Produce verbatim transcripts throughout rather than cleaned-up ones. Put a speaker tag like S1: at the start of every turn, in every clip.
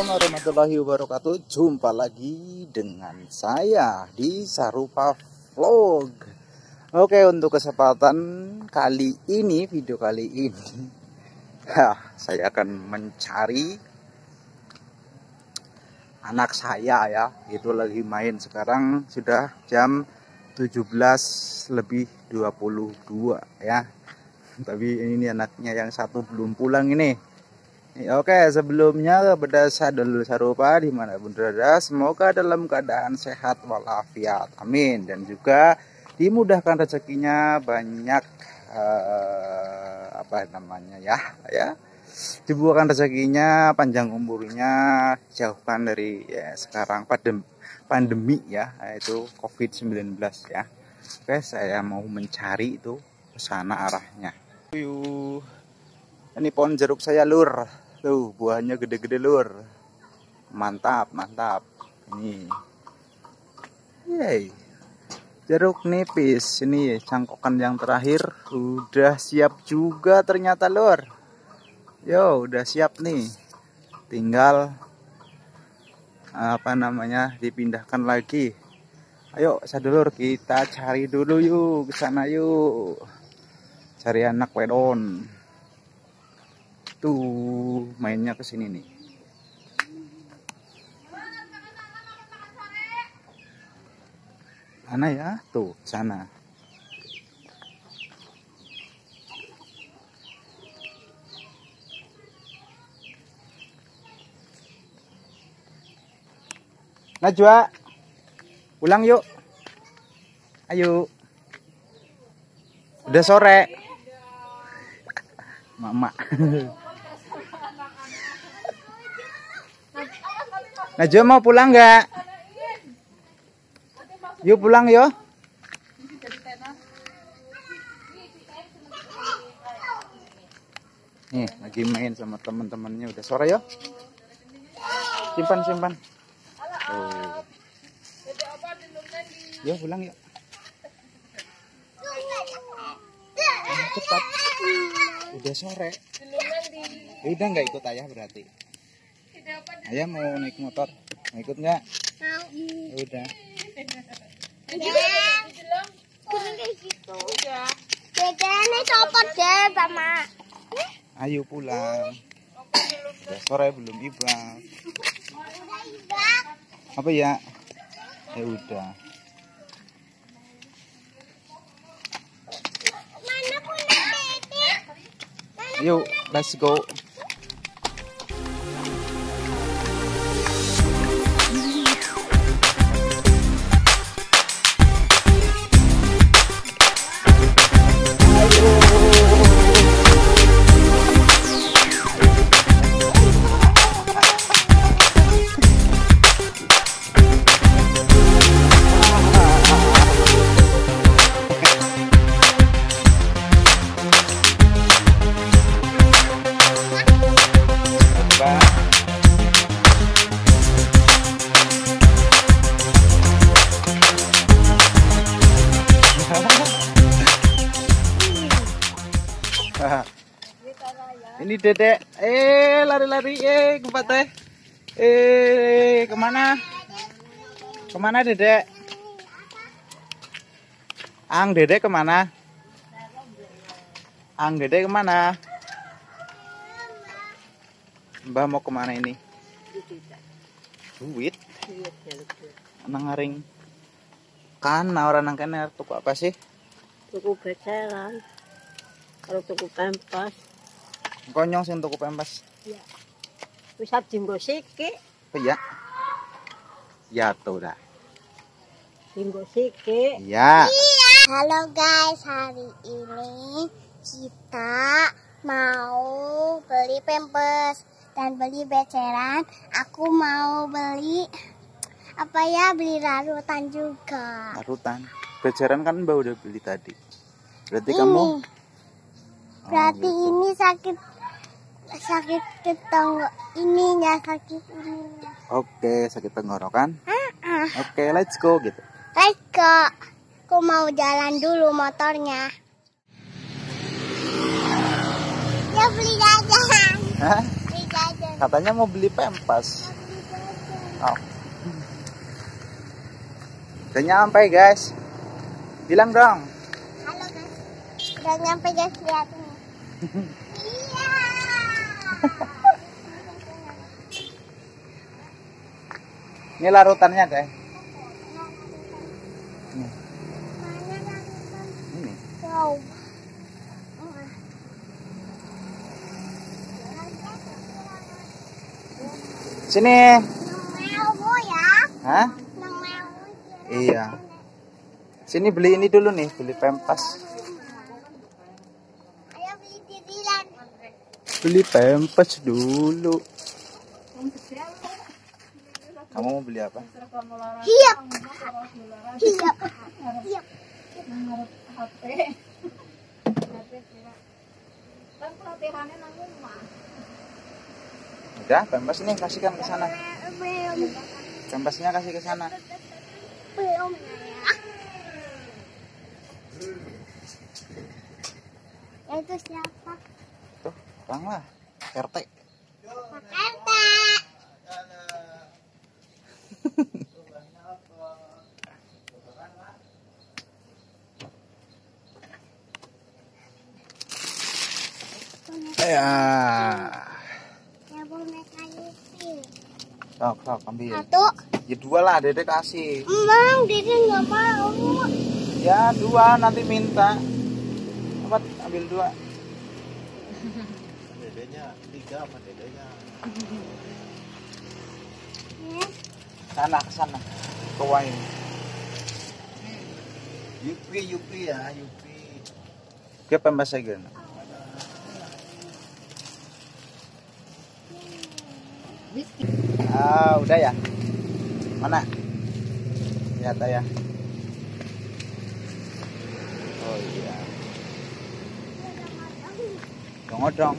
S1: Assalamualaikum warahmatullahi wabarakatuh. Jumpa lagi dengan saya di Sarupa Vlog. Oke, untuk kesempatan kali ini, video kali ini ha, saya akan mencari anak saya ya. Itu lagi main. Sekarang sudah jam tujuh belas lebih dua puluh dua ya. Tapi ini anaknya yang satu belum pulang ini. Oke, sebelumnya kepada sadulur Sarupa dimanapun berada, semoga dalam keadaan sehat walafiat, amin. Dan juga dimudahkan rezekinya banyak, uh, apa namanya ya, ya, dibuahkan rezekinya, panjang umurnya, jauhkan dari ya, sekarang pandem, pandemi ya, yaitu covid sembilan belas ya. Oke, saya mau mencari itu ke sana arahnya. Yuk. Ini pohon jeruk saya lur. Tuh, buahnya gede-gede lur. Mantap, mantap. Ini. Yeay. Jeruk nipis. Ini cangkokan yang terakhir. Udah siap juga ternyata lur. Yo, udah siap nih. Tinggal apa namanya? Dipindahkan lagi. Ayo, sadulur kita cari dulu yuk ke sana yuk. Cari anak wedon. Tuh mainnya ke sini nih. Mana ya? Tuh, sana. Najwa, pulang yuk. Ayo. Udah sore. Mama. Najwa mau pulang nggak? Yuk pulang yo. Nih lagi main sama teman-temannya, udah sore yo. Simpan simpan. Oh. Yo pulang yuk. Cepat. Udah sore. Udah nggak ikut ayah berarti? Ayah mau naik motor, mau ikut nggak? Mau. Udah. Ayo pulang. Udah sore belum ibak. Apa ya? Ya udah. Yuk, let's go. Ini dedek, eh lari-lari, eh kupat teh, eh kemana? Kemana dedek? Ang dedek kemana? Ang dedek kemana? Mbah mau kemana ini? Duit? Nang ngaring. Kan orang nang kene tuku apa sih?
S2: Tuku beceran. Kalau tuku pempas.
S1: Konyong sing tuku pempas.
S2: Iya. Wis jinggo siki.
S1: Oh iya. Ya tuh dah.
S2: Jinggo siki.
S1: Iya.
S3: Halo guys, hari ini kita mau beli pempes dan beli beceran. Aku mau beli apa ya? Beli larutan juga.
S1: Larutan. Beceran kan Mbak udah beli tadi. Berarti
S3: ini.
S1: kamu
S3: Berarti
S1: oh, gitu.
S3: ini sakit sakit tenggorok, ininya sakit ininya.
S1: Oke, sakit tenggorokan.
S3: Uh-uh.
S1: Oke, let's go gitu.
S3: Let's go. Aku mau jalan dulu motornya. Ya beli jajan.
S1: Hah?
S3: Beli jajan.
S1: Katanya mau beli pempas. Oh. Udah nyampe guys. Bilang dong.
S3: Halo guys. Udah nyampe guys, lihat nih. Iya.
S1: Ini larutannya deh. Ini. Ini.
S3: Wow.
S1: Sini.
S3: Mau ya?
S1: Hah?
S3: Mau.
S1: Iya. Sini beli ini dulu nih, beli pempas.
S3: Ayo beli didilan.
S1: Beli pempas dulu. Kamu mau beli apa?
S3: Hiap. Hiap. Hiap.
S1: Udah, pempas nih kasihkan ke sana.
S3: Belum.
S1: Pempasnya kasih ke sana.
S3: Belum. Ya itu siapa?
S1: Tuh, Bang lah. R T.
S3: Jakarta.
S1: Ya.
S3: Ya boneka Yupi.
S1: Sok, sok ambil.
S3: Satu.
S1: Ya dua lah, Dede kasih.
S3: Emang Dede nggak mau.
S1: Ya dua, nanti minta. Apa? Ambil dua.
S4: Dedenya tiga apa dedenya?
S1: Sana, ke sana. Ke wine.
S4: Yupi Yupi ya Yupi.
S1: Ke pembas aja. Ah, udah ya. Mana? Lihat ya. Oh iya. Dong-dong.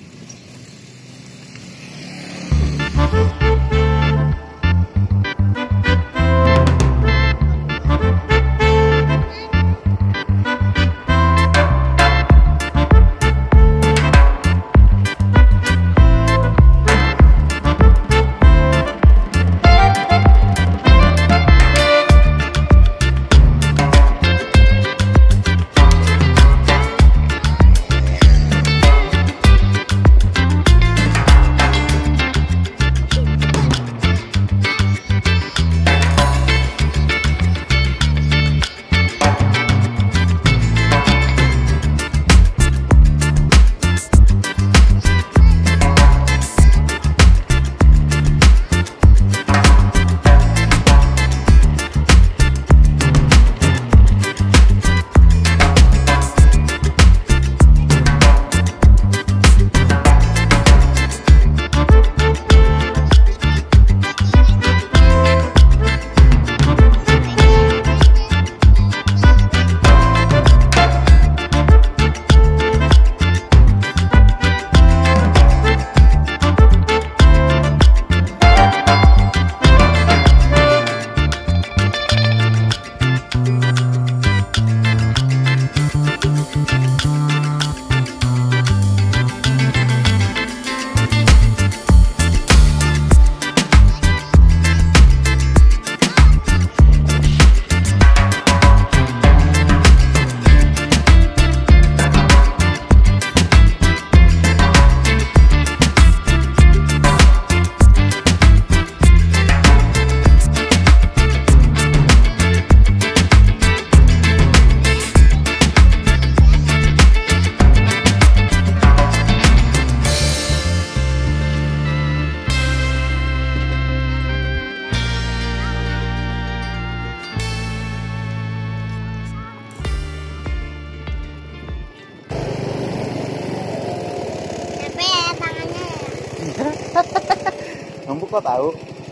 S1: Kamu kok tahu?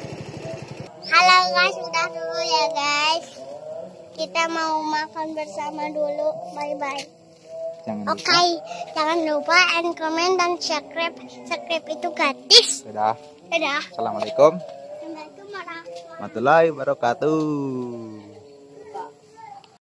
S3: Halo guys, udah dulu ya guys. Kita mau makan bersama dulu. Bye bye.
S1: Jangan
S3: Oke, okay. Jangan lupa and comment dan subscribe. Subscribe itu gratis.
S1: Dadah.
S3: Dadah.
S1: Assalamualaikum
S3: Assalamualaikum warahmatullahi
S1: warahmatullahi wabarakatuh.